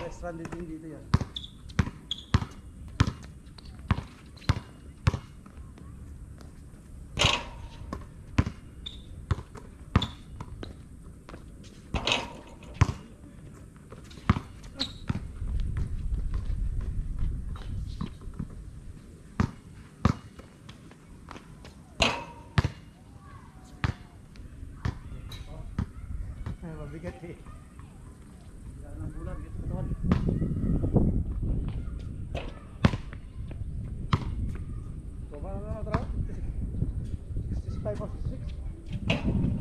Stranded din dito yan. Mabigat eh. Wala ng bulan, bigat katawan. So, paano na natraw? 65 or 66?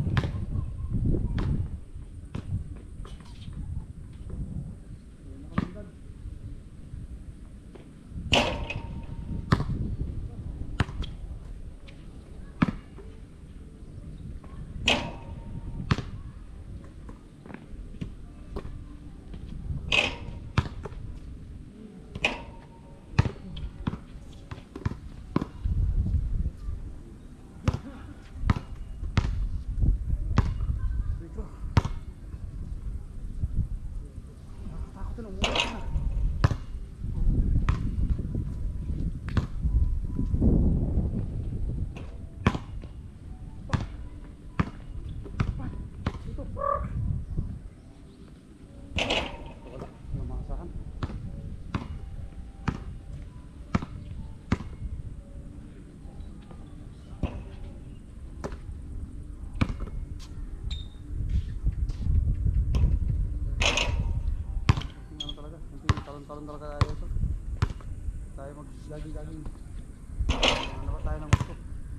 Talon talaga tayo ito. Tayo mag-gaging-gaging. Ano ba tayo ng gusto?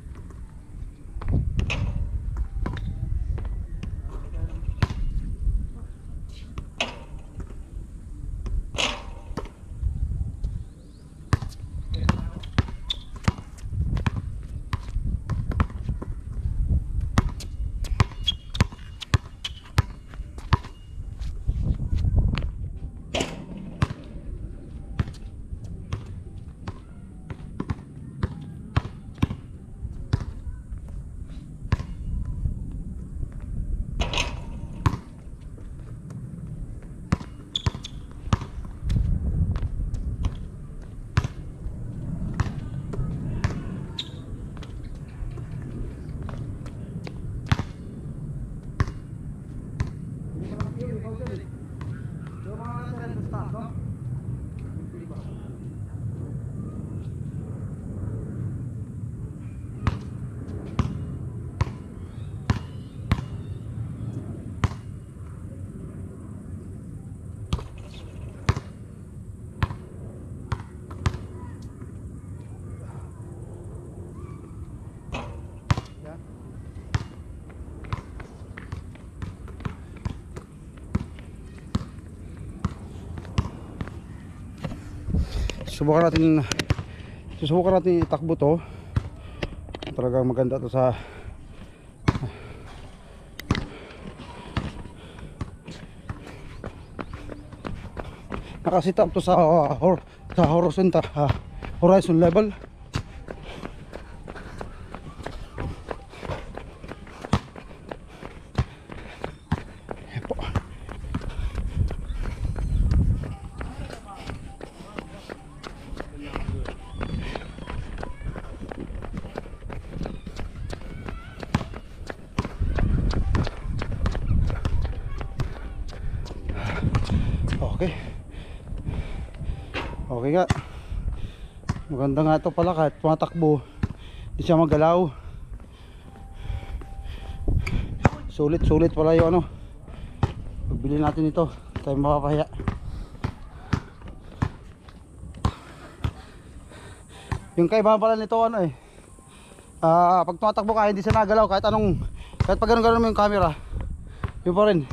Susubukan natin itakbo to. Talagang maganda to sa nakasit up to sa horizon level. Okay nga. Maganda nga ito pala kahit tumatakbo hindi siya magalaw. Sulit pala yung ano. Pagbili natin ito tayo mapapahiya. Yung kaibahan pala nito ano eh, pag tumatakbo ka hindi siya nagalaw kahit pag ganun mo yung camera yun pa rin.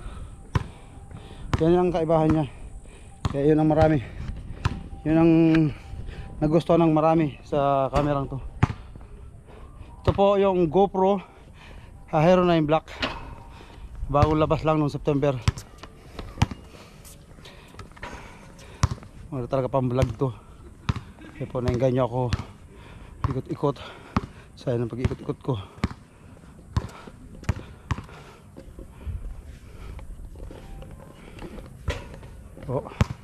Yan ang kaibahan niya. Kaya yun ang marami. Yun ang nagustuhan ng marami sa kamerang to. Ito po yung GoPro Hero 9 Black. Bagong labas lang noong September. Wala talaga pang vlog to. Kaya po nainganyo ako ikot-ikot. Sayang ng pag-ikot-ikot ko. Oh.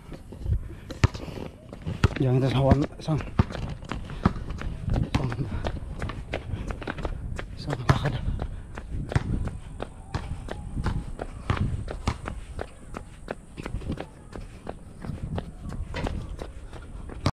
Diyan kita sa isang lakad.